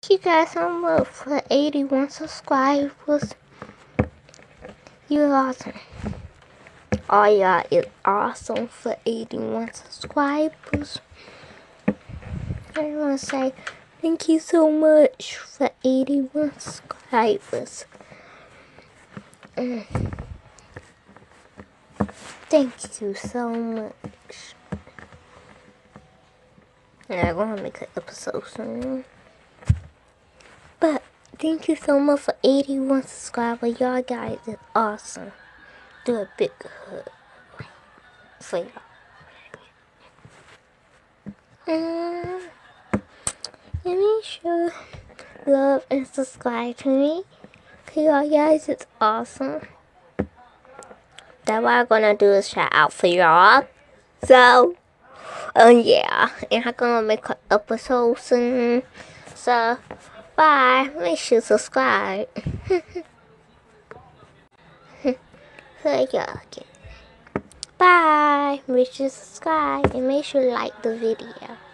Thank you guys so much for 81 subscribers. You're awesome. Oh, y'all is awesome for 81 subscribers. I want to say thank you so much for 81 subscribers. Thank you so much. And I'm going to make an episode soon. But thank you so much for 81 subscribers. Y'all guys is awesome. Do a big hug for y'all. And make sure love and subscribe to me. Cause y'all guys is awesome. That's what I'm gonna do is shout out for y'all. So, yeah. And I'm gonna make an episode soon. So, bye. Make sure to subscribe. So, y'all again. Bye. Make sure to subscribe and make sure to like the video.